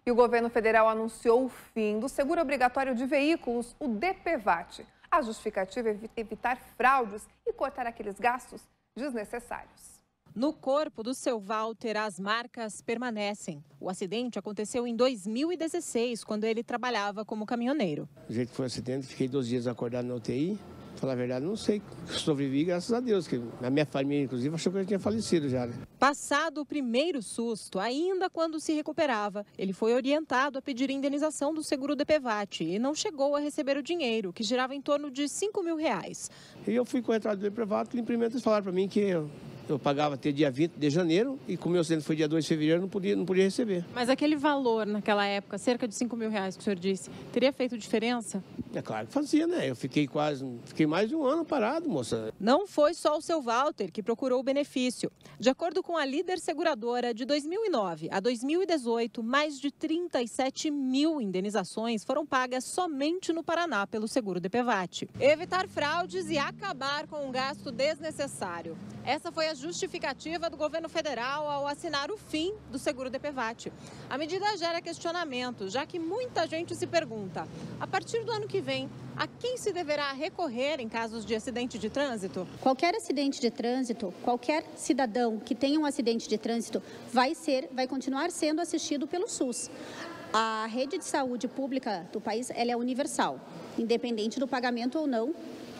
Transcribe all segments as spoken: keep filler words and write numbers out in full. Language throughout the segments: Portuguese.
E o governo federal anunciou o fim do seguro obrigatório de veículos, o D P V A T. A justificativa é evitar fraudes e cortar aqueles gastos desnecessários. No corpo do seu Walter, as marcas permanecem. O acidente aconteceu em dois mil e dezesseis, quando ele trabalhava como caminhoneiro. Do jeito que foi o acidente, fiquei dois dias acordado na U T I. Falar a verdade, não sei. Sobrevivi, graças a Deus, que a minha família, inclusive, achou que eu tinha falecido já, né? Passado o primeiro susto, ainda quando se recuperava, ele foi orientado a pedir indenização do seguro D P V A T e não chegou a receber o dinheiro, que girava em torno de cinco mil reais. E eu fui com a entrada do D P V A T, simplesmente eles falaram para mim que eu, eu pagava até dia vinte de janeiro e como o meu acidente foi dia dois de fevereiro, não podia, não podia receber. Mas aquele valor naquela época, cerca de cinco mil reais que o senhor disse, teria feito diferença? É claro que fazia, né? Eu fiquei quase, fiquei mais de um ano parado, moça. Não foi só o seu Walter que procurou o benefício. De acordo com a líder seguradora, de dois mil e nove a dois mil e dezoito, mais de trinta e sete mil indenizações foram pagas somente no Paraná pelo seguro D P V A T. Evitar fraudes e acabar com um gasto desnecessário. Essa foi a justificativa do governo federal ao assinar o fim do seguro D P V A T. A medida gera questionamento, já que muita gente se pergunta, a partir do ano que vem, a quem se deverá recorrer em casos de acidente de trânsito? Qualquer acidente de trânsito, qualquer cidadão que tenha um acidente de trânsito vai ser, vai continuar sendo assistido pelo SUS. A rede de saúde pública do país, ela é universal, independente do pagamento ou não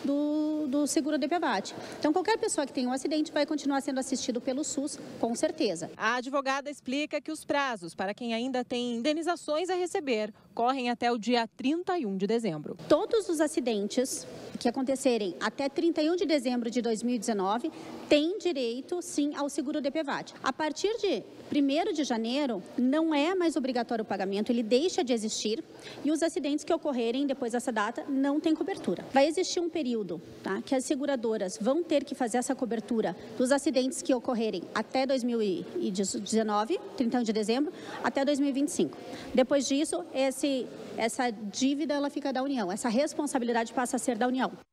do, do seguro D P V A T. Então, qualquer pessoa que tenha um acidente vai continuar sendo assistido pelo SUS, com certeza. A advogada explica que os prazos para quem ainda tem indenizações a receber correm até o dia trinta e um de dezembro. Todos os acidentes que acontecerem até trinta e um de dezembro de dois mil e dezenove têm direito, sim, ao seguro D P V A T. A partir de primeiro de janeiro, não é mais obrigatório o pagamento, ele deixa de existir e os acidentes que ocorrerem depois dessa data não têm cobertura. Vai existir um período, tá, que as seguradoras vão ter que fazer essa cobertura dos acidentes que ocorrerem até dois mil e dezenove, trinta e um de dezembro, até dois mil e vinte e cinco. Depois disso, esse, essa dívida ela fica da União, essa responsabilidade passa a ser da União.